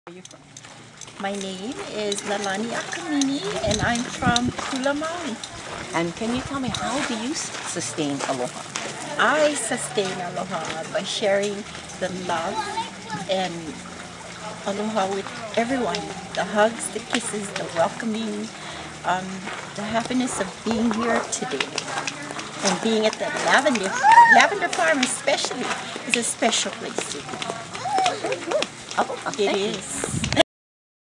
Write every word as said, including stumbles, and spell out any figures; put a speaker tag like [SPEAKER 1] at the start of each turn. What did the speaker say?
[SPEAKER 1] Where are you from? My name is Lalani Akamini and I'm from Kula, Maui.
[SPEAKER 2] And can you tell me, how do you sustain aloha?
[SPEAKER 1] I sustain aloha by sharing the love and aloha with everyone. The hugs, the kisses, the welcoming, um, the happiness of being here today. And being at the Lavender, Lavender Farm especially is a special place to be.
[SPEAKER 2] Oh,
[SPEAKER 1] It is.